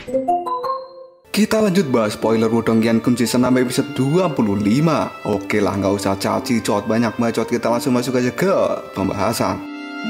Kita lanjut bahas spoiler Wudong Qiankun season 6 episode 25. Oke lah, nggak usah caci cot banyak bacot, kita langsung masuk aja ke pembahasan.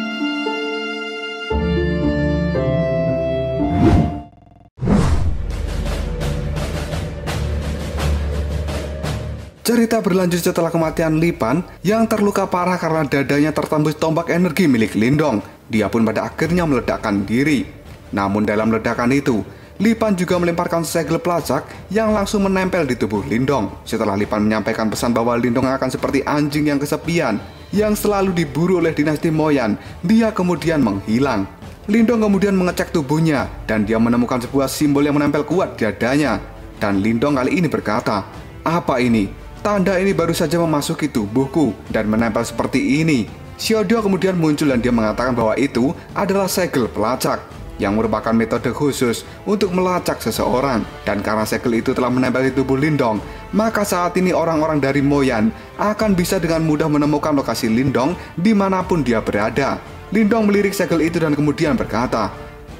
Cerita berlanjut setelah kematian Li Pan yang terluka parah karena dadanya tertembus tombak energi milik Lindong. Dia pun pada akhirnya meledakkan diri. Namun dalam ledakan itu, Li Pan juga melemparkan segel pelacak yang langsung menempel di tubuh Lindong. Setelah Li Pan menyampaikan pesan bahwa Lindong akan seperti anjing yang kesepian yang selalu diburu oleh dinasti Moyan, dia kemudian menghilang. Lindong kemudian mengecek tubuhnya dan dia menemukan sebuah simbol yang menempel kuat di dadanya. Dan Lindong kali ini berkata, "Apa ini? Tanda ini baru saja memasuki tubuhku dan menempel seperti ini." Xiaodio kemudian muncul dan dia mengatakan bahwa itu adalah segel pelacak yang merupakan metode khusus untuk melacak seseorang. Dan karena segel itu telah menempel di tubuh Lindong, maka saat ini orang-orang dari Moyan akan bisa dengan mudah menemukan lokasi Lindong dimanapun dia berada. Lindong melirik segel itu dan kemudian berkata,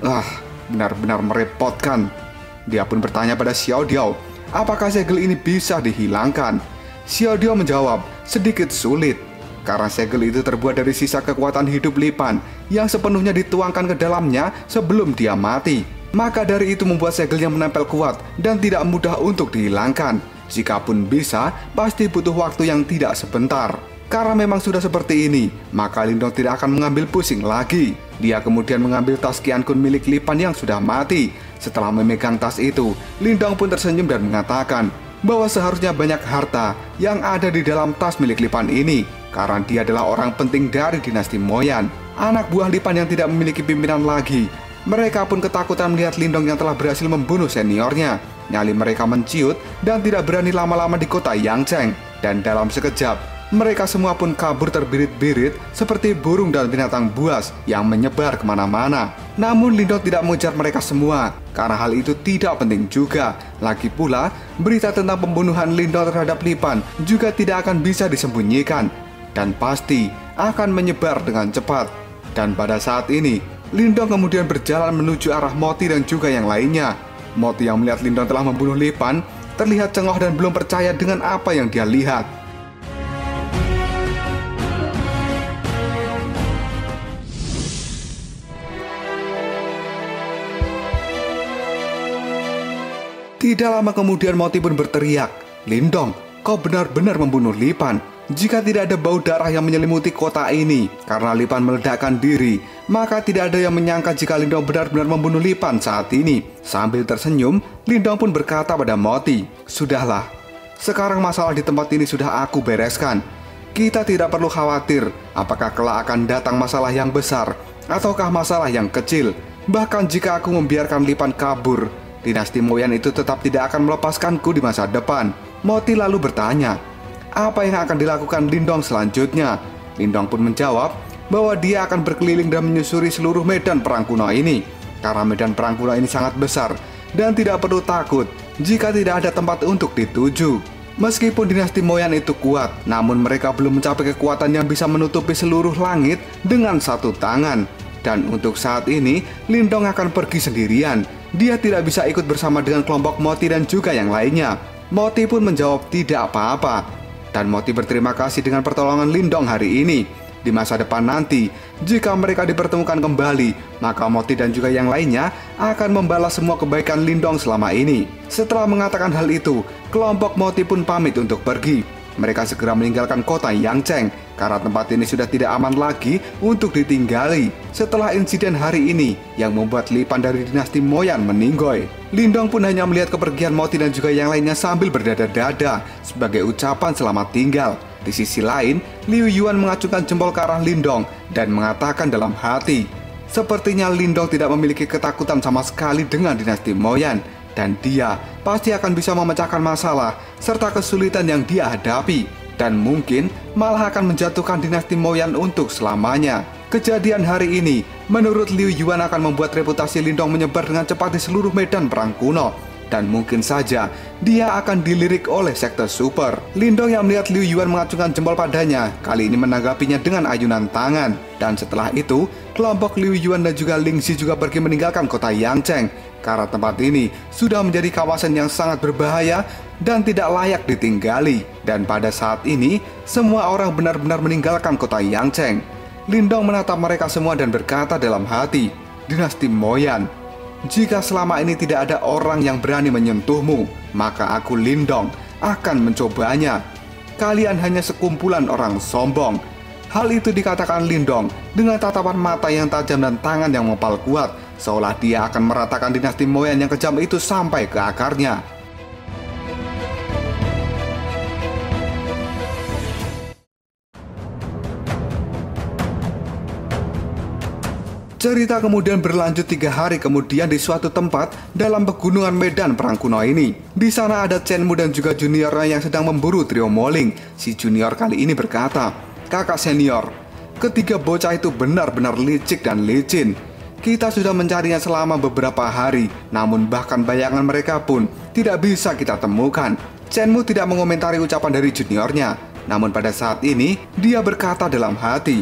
benar-benar merepotkan." Dia pun bertanya pada Xiaodio, apakah segel ini bisa dihilangkan? Xiaodio menjawab, sedikit sulit, karena segel itu terbuat dari sisa kekuatan hidup Li Pan yang sepenuhnya dituangkan ke dalamnya sebelum dia mati. Maka dari itu membuat segelnya menempel kuat dan tidak mudah untuk dihilangkan. Jikapun bisa, pasti butuh waktu yang tidak sebentar. Karena memang sudah seperti ini, maka Lindong tidak akan mengambil pusing lagi. Dia kemudian mengambil tas Qiankun milik Li Pan yang sudah mati. Setelah memegang tas itu, Lindong pun tersenyum dan mengatakan bahwa seharusnya banyak harta yang ada di dalam tas milik Li Pan ini, karena dia adalah orang penting dari dinasti Moyan. Anak buah Li Pan yang tidak memiliki pimpinan lagi. Mereka pun ketakutan melihat Lindong yang telah berhasil membunuh seniornya. Nyali mereka menciut dan tidak berani lama-lama di kota Yangcheng. Dan dalam sekejap, mereka semua pun kabur terbirit-birit seperti burung dan binatang buas yang menyebar kemana-mana. Namun Lindong tidak mengejar mereka semua, karena hal itu tidak penting juga. Lagi pula, berita tentang pembunuhan Lindong terhadap Li Pan juga tidak akan bisa disembunyikan, dan pasti akan menyebar dengan cepat. Dan pada saat ini, Lindong kemudian berjalan menuju arah Moti dan juga yang lainnya. Moti yang melihat Lindong telah membunuh Li Pan terlihat cengох dan belum percaya dengan apa yang dia lihat. Tidak lama kemudian Moti pun berteriak, "Lindong, kau benar-benar membunuh Li Pan. Jika tidak ada bau darah yang menyelimuti kota ini karena Li Pan meledakkan diri, maka tidak ada yang menyangka jika Lindong benar-benar membunuh Li Pan saat ini." Sambil tersenyum, Lindong pun berkata pada Moti, "Sudahlah, sekarang masalah di tempat ini sudah aku bereskan. Kita tidak perlu khawatir apakah kelak akan datang masalah yang besar ataukah masalah yang kecil. Bahkan jika aku membiarkan Li Pan kabur, dinasti Moyan itu tetap tidak akan melepaskanku di masa depan." Moti lalu bertanya, apa yang akan dilakukan Lindong selanjutnya? Lindong pun menjawab bahwa dia akan berkeliling dan menyusuri seluruh medan perang kuno ini, karena medan perang kuno ini sangat besar dan tidak perlu takut jika tidak ada tempat untuk dituju. Meskipun dinasti Moyan itu kuat, namun mereka belum mencapai kekuatan yang bisa menutupi seluruh langit dengan satu tangan. Dan untuk saat ini, Lindong akan pergi sendirian. Dia tidak bisa ikut bersama dengan kelompok Moti dan juga yang lainnya. Moti pun menjawab tidak apa-apa. Dan Moti berterima kasih dengan pertolongan Lindong hari ini. Di masa depan nanti, jika mereka dipertemukan kembali, maka Moti dan juga yang lainnya akan membalas semua kebaikan Lindong selama ini. Setelah mengatakan hal itu, kelompok Moti pun pamit untuk pergi. Mereka segera meninggalkan kota Yangcheng karena tempat ini sudah tidak aman lagi untuk ditinggali setelah insiden hari ini yang membuat Li Pan dari dinasti Moyan meninggoy. Lindong pun hanya melihat kepergian Moti dan juga yang lainnya sambil berdada-dada sebagai ucapan selamat tinggal. Di sisi lain, Liu Yuan mengacungkan jempol ke arah Lindong dan mengatakan dalam hati, sepertinya Lindong tidak memiliki ketakutan sama sekali dengan dinasti Moyan. Dan dia pasti akan bisa memecahkan masalah serta kesulitan yang dia hadapi. Dan mungkin malah akan menjatuhkan dinasti Moyan untuk selamanya. Kejadian hari ini menurut Liu Yuan akan membuat reputasi Lindong menyebar dengan cepat di seluruh medan perang kuno. dan mungkin saja dia akan dilirik oleh sekte super. Lindong yang melihat Liu Yuan mengacungkan jempol padanya, kali ini menanggapinya dengan ayunan tangan. Dan setelah itu, kelompok Liu Yuan dan juga Ling Zi juga pergi meninggalkan kota Yangcheng, karena tempat ini sudah menjadi kawasan yang sangat berbahaya dan tidak layak ditinggali. Dan pada saat ini, semua orang benar-benar meninggalkan kota Yangcheng. Lindong menatap mereka semua dan berkata dalam hati, "Dinasti Moyan, jika selama ini tidak ada orang yang berani menyentuhmu, maka aku Lindong akan mencobanya. Kalian hanya sekumpulan orang sombong." Hal itu dikatakan Lindong dengan tatapan mata yang tajam dan tangan yang mempal kuat, seolah dia akan meratakan dinasti Moyan yang kejam itu sampai ke akarnya. Cerita kemudian berlanjut 3 hari kemudian di suatu tempat dalam pegunungan medan perang kuno ini. Di sana ada Chenmu dan juga juniornya yang sedang memburu trio Moling. Si junior kali ini berkata, "Kakak senior, ketiga bocah itu benar-benar licik dan licin. Kita sudah mencarinya selama beberapa hari, namun bahkan bayangan mereka pun tidak bisa kita temukan." Chenmu tidak mengomentari ucapan dari juniornya, namun pada saat ini dia berkata dalam hati,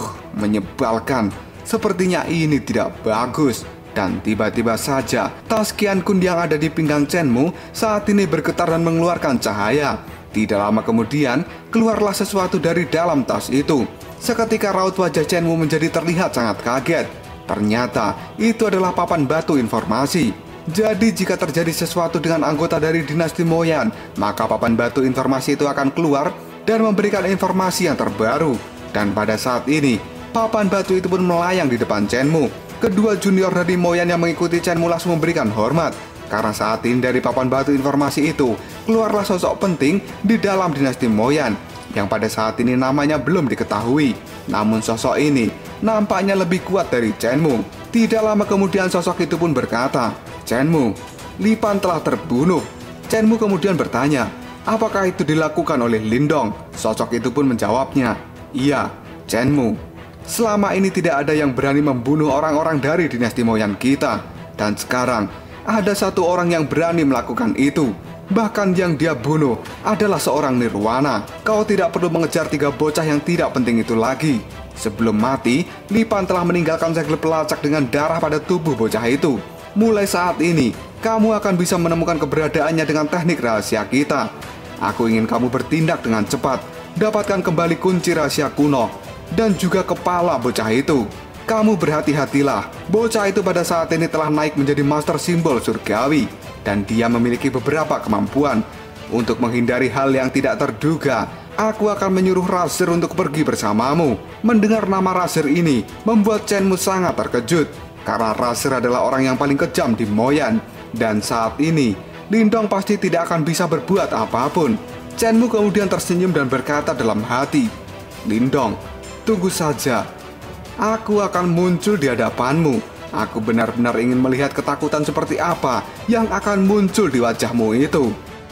menyebalkan. Sepertinya ini tidak bagus." Dan tiba-tiba saja tas Qian Kun yang ada di pinggang Chenmu saat ini bergetar dan mengeluarkan cahaya. Tidak lama kemudian keluarlah sesuatu dari dalam tas itu. Seketika raut wajah Chenmu menjadi terlihat sangat kaget. Ternyata itu adalah papan batu informasi. Jadi jika terjadi sesuatu dengan anggota dari dinasti Moyan, maka papan batu informasi itu akan keluar dan memberikan informasi yang terbaru. Dan pada saat ini papan batu itu pun melayang di depan Chenmu. Kedua junior dari Moyan yang mengikuti Chenmu langsung memberikan hormat, karena saat ini dari papan batu informasi itu keluarlah sosok penting di dalam dinasti Moyan yang pada saat ini namanya belum diketahui. Namun sosok ini nampaknya lebih kuat dari Chenmu. Tidak lama kemudian sosok itu pun berkata, "Chenmu, Li Pan telah terbunuh." Chenmu kemudian bertanya, "Apakah itu dilakukan oleh Lindong?" Sosok itu pun menjawabnya, "Iya, Chenmu. Selama ini tidak ada yang berani membunuh orang-orang dari dinasti Moyan kita. Dan sekarang ada satu orang yang berani melakukan itu. Bahkan yang dia bunuh adalah seorang Nirwana. Kau tidak perlu mengejar 3 bocah yang tidak penting itu lagi. Sebelum mati, Li Pan telah meninggalkan segel pelacak dengan darah pada tubuh bocah itu. Mulai saat ini, kamu akan bisa menemukan keberadaannya dengan teknik rahasia kita. Aku ingin kamu bertindak dengan cepat. Dapatkan kembali kunci rahasia kuno dan juga kepala bocah itu. Kamu berhati-hatilah, bocah itu pada saat ini telah naik menjadi master simbol surgawi, dan dia memiliki beberapa kemampuan. Untuk menghindari hal yang tidak terduga, aku akan menyuruh Razer untuk pergi bersamamu." Mendengar nama Razer ini membuat Chenmu sangat terkejut, karena Razer adalah orang yang paling kejam di Moyan. Dan saat ini Lindong pasti tidak akan bisa berbuat apapun. Chenmu kemudian tersenyum dan berkata dalam hati, "Lindong, tunggu saja. Aku akan muncul di hadapanmu. Aku benar-benar ingin melihat ketakutan seperti apa yang akan muncul di wajahmu itu."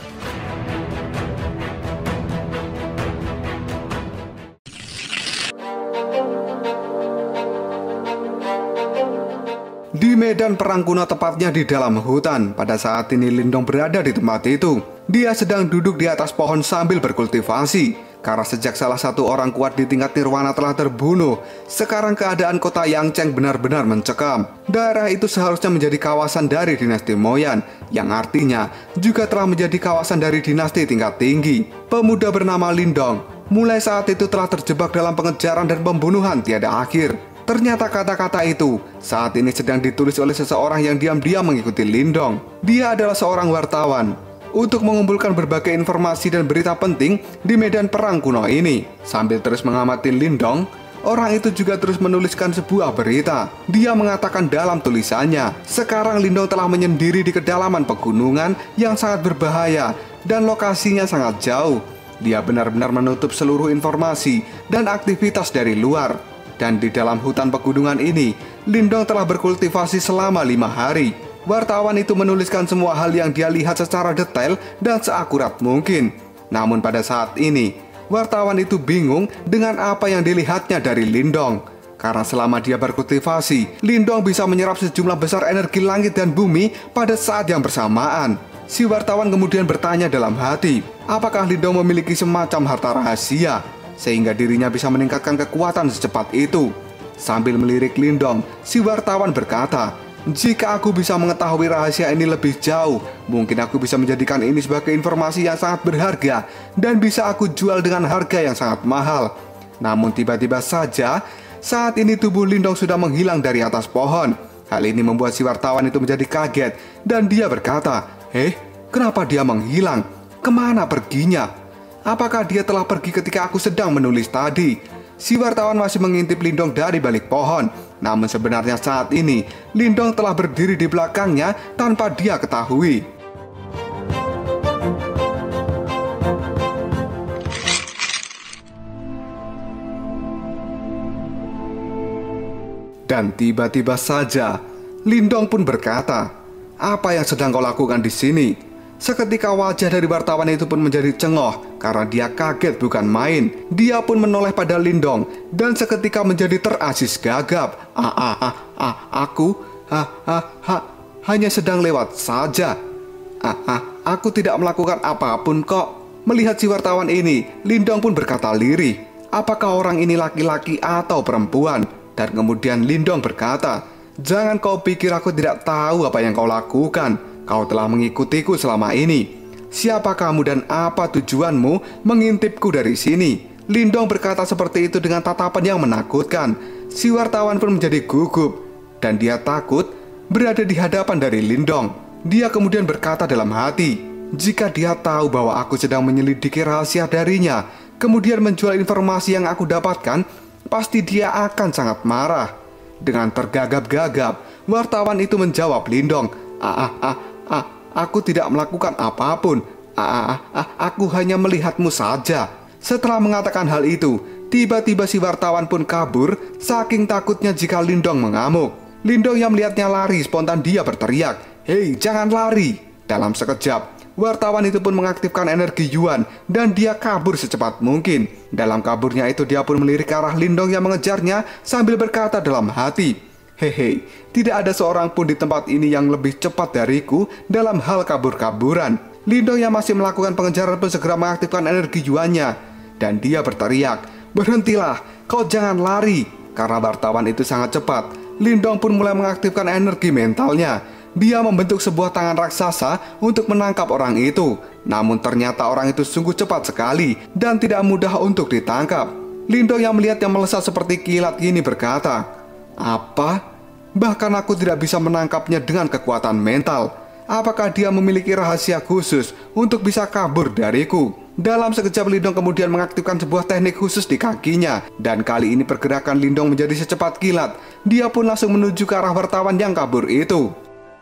Di medan perang kuno, tepatnya di dalam hutan, pada saat ini Lindong berada di tempat itu. Dia sedang duduk di atas pohon sambil berkultivasi. Karena sejak salah satu orang kuat di tingkat Nirwana telah terbunuh, sekarang keadaan kota Yangcheng benar-benar mencekam. Daerah itu seharusnya menjadi kawasan dari dinasti Moyan, yang artinya juga telah menjadi kawasan dari dinasti tingkat tinggi. Pemuda bernama Lindong mulai saat itu telah terjebak dalam pengejaran dan pembunuhan tiada akhir. Ternyata kata-kata itu saat ini sedang ditulis oleh seseorang yang diam-diam mengikuti Lindong. Dia adalah seorang wartawan untuk mengumpulkan berbagai informasi dan berita penting di medan perang kuno ini. Sambil terus mengamati Lindong, orang itu juga terus menuliskan sebuah berita. Dia mengatakan dalam tulisannya, sekarang Lindong telah menyendiri di kedalaman pegunungan yang sangat berbahaya dan lokasinya sangat jauh. Dia benar-benar menutup seluruh informasi dan aktivitas dari luar. Dan di dalam hutan pegunungan ini, Lindong telah berkultivasi selama 5 hari. Wartawan itu menuliskan semua hal yang dia lihat secara detail dan seakurat mungkin. Namun pada saat ini, wartawan itu bingung dengan apa yang dilihatnya dari Lindong. Karena selama dia berkultivasi, Lindong bisa menyerap sejumlah besar energi langit dan bumi pada saat yang bersamaan. Si wartawan kemudian bertanya dalam hati, apakah Lindong memiliki semacam harta rahasia sehingga dirinya bisa meningkatkan kekuatan secepat itu. Sambil melirik Lindong, si wartawan berkata, jika aku bisa mengetahui rahasia ini lebih jauh, mungkin aku bisa menjadikan ini sebagai informasi yang sangat berharga dan bisa aku jual dengan harga yang sangat mahal. Namun tiba-tiba saja, saat ini tubuh Lindong sudah menghilang dari atas pohon. Hal ini membuat si wartawan itu menjadi kaget dan dia berkata, kenapa dia menghilang? Kemana perginya? Apakah dia telah pergi ketika aku sedang menulis tadi? Si wartawan masih mengintip Lindong dari balik pohon. Namun sebenarnya saat ini, Lindong telah berdiri di belakangnya tanpa dia ketahui. Dan tiba-tiba saja, Lindong pun berkata, apa yang sedang kau lakukan di sini? Seketika wajah dari wartawan itu pun menjadi cengok karena dia kaget bukan main. Dia pun menoleh pada Lindong dan seketika menjadi terasis gagap. Aku hanya sedang lewat saja. Aku tidak melakukan apapun kok. Melihat si wartawan ini, Lindong pun berkata lirih, apakah orang ini laki-laki atau perempuan? Dan kemudian Lindong berkata, jangan kau pikir aku tidak tahu apa yang kau lakukan. Kau telah mengikutiku selama ini. Siapa kamu dan apa tujuanmu mengintipku dari sini? Lindong berkata seperti itu dengan tatapan yang menakutkan. Si wartawan pun menjadi gugup dan dia takut berada di hadapan dari Lindong. Dia kemudian berkata dalam hati, jika dia tahu bahwa aku sedang menyelidiki rahasia darinya, kemudian menjual informasi yang aku dapatkan, pasti dia akan sangat marah. Dengan tergagap-gagap, wartawan itu menjawab Lindong, aku tidak melakukan apapun. Aku hanya melihatmu saja. Setelah mengatakan hal itu, tiba-tiba si wartawan pun kabur saking takutnya jika Lindong mengamuk. Lindong yang melihatnya lari, spontan dia berteriak, hei, jangan lari. Dalam sekejap, wartawan itu pun mengaktifkan energi Yuan dan dia kabur secepat mungkin. Dalam kaburnya itu dia pun melirik ke arah Lindong yang mengejarnya sambil berkata dalam hati, hehe, tidak ada seorang pun di tempat ini yang lebih cepat dariku dalam hal kabur-kaburan. Lindong yang masih melakukan pengejaran pun segera mengaktifkan energi Yuannya dan dia berteriak, berhentilah, kau jangan lari. Karena wartawan itu sangat cepat, Lindong pun mulai mengaktifkan energi mentalnya. Dia membentuk sebuah tangan raksasa untuk menangkap orang itu. Namun ternyata orang itu sungguh cepat sekali dan tidak mudah untuk ditangkap. Lindong yang melihatnya melesat seperti kilat ini berkata, apa? Bahkan aku tidak bisa menangkapnya dengan kekuatan mental. Apakah dia memiliki rahasia khusus untuk bisa kabur dariku? Dalam sekejap Lindong kemudian mengaktifkan sebuah teknik khusus di kakinya. Dan kali ini pergerakan Lindong menjadi secepat kilat. Dia pun langsung menuju ke arah wartawan yang kabur itu.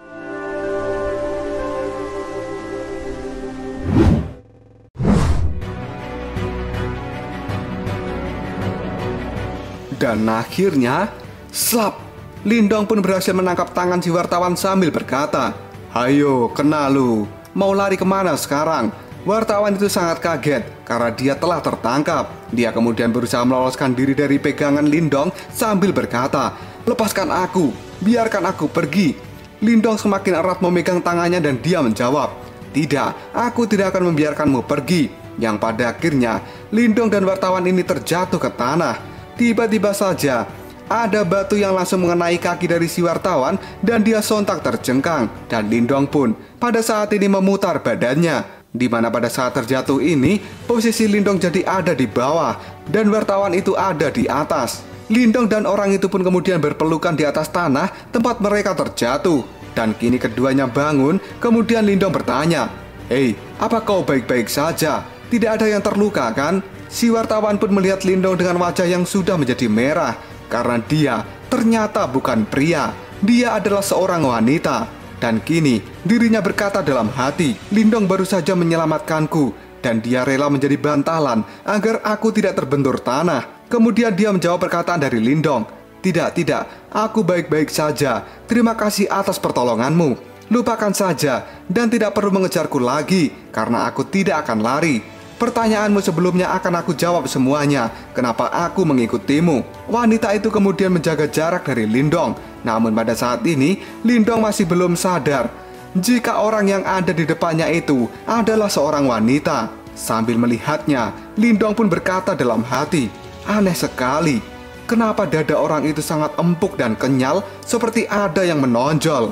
Dan akhirnya, slap, Lindong pun berhasil menangkap tangan si wartawan sambil berkata, hayo, kena lu, mau lari kemana sekarang? Wartawan itu sangat kaget karena dia telah tertangkap. Dia kemudian berusaha meloloskan diri dari pegangan Lindong sambil berkata, lepaskan aku, biarkan aku pergi. Lindong semakin erat memegang tangannya dan dia menjawab, tidak, aku tidak akan membiarkanmu pergi. Yang pada akhirnya, Lindong dan wartawan ini terjatuh ke tanah. Tiba-tiba saja, ada batu yang langsung mengenai kaki dari si wartawan dan dia sontak terjengkang. Dan Lindong pun pada saat ini memutar badannya, di mana pada saat terjatuh ini, posisi Lindong jadi ada di bawah dan wartawan itu ada di atas. Lindong dan orang itu pun kemudian berpelukan di atas tanah tempat mereka terjatuh. Dan kini keduanya bangun, kemudian Lindong bertanya, hei, apa kau baik-baik saja? Tidak ada yang terluka kan? Si wartawan pun melihat Lindong dengan wajah yang sudah menjadi merah karena dia ternyata bukan pria. Dia adalah seorang wanita. Dan kini dirinya berkata dalam hati, Lindong baru saja menyelamatkanku dan dia rela menjadi bantalan agar aku tidak terbentur tanah. Kemudian dia menjawab perkataan dari Lindong, tidak, aku baik-baik saja. Terima kasih atas pertolonganmu. Lupakan saja dan tidak perlu mengejarku lagi karena aku tidak akan lari. Pertanyaanmu sebelumnya akan aku jawab semuanya. Kenapa aku mengikutimu? Wanita itu kemudian menjaga jarak dari Lindong. Namun pada saat ini, Lindong masih belum sadar jika orang yang ada di depannya itu adalah seorang wanita. Sambil melihatnya, Lindong pun berkata dalam hati, aneh sekali. Kenapa dada orang itu sangat empuk dan kenyal seperti ada yang menonjol?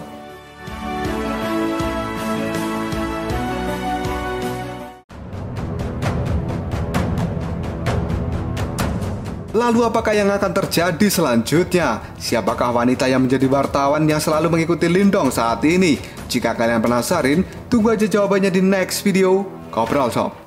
Lalu apakah yang akan terjadi selanjutnya? Siapakah wanita yang menjadi wartawan yang selalu mengikuti Lindong saat ini? Jika kalian penasaran, tunggu aja jawabannya di next video. Kopral Shop.